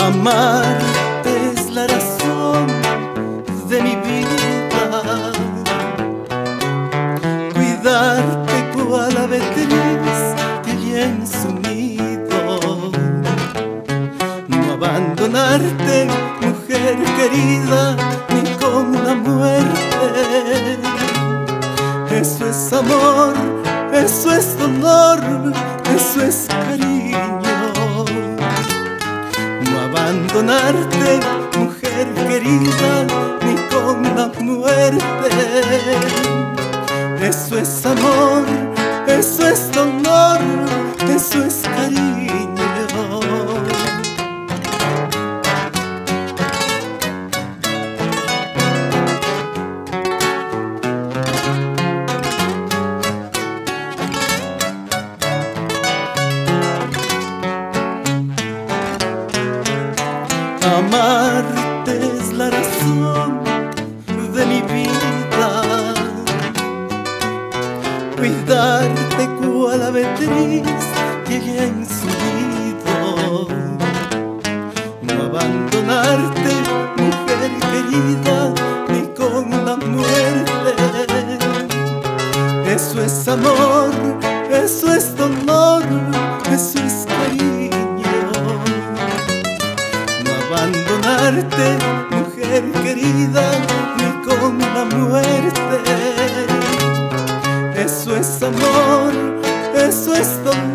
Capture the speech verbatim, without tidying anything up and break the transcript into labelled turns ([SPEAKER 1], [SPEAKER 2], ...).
[SPEAKER 1] Amarte es la razón de mi vida, cuidarte cual ave gris que hay en su nido, no abandonarte, mujer querida, ni con la muerte. Eso es amor, eso es dolor, eso es cariño. No abandonarte, mujer querida, ni con la muerte. Eso es amor, eso es dolor, eso es cariño. Amarte es la razón de mi vida, cuidarte cual ave gris que hay en su nido, no abandonarte, mujer querida, ni con la muerte. Eso es amor, eso es dolor, eso es cariño. Abandonarte, mujer querida, ni con la muerte. Eso es amor, eso es dolor.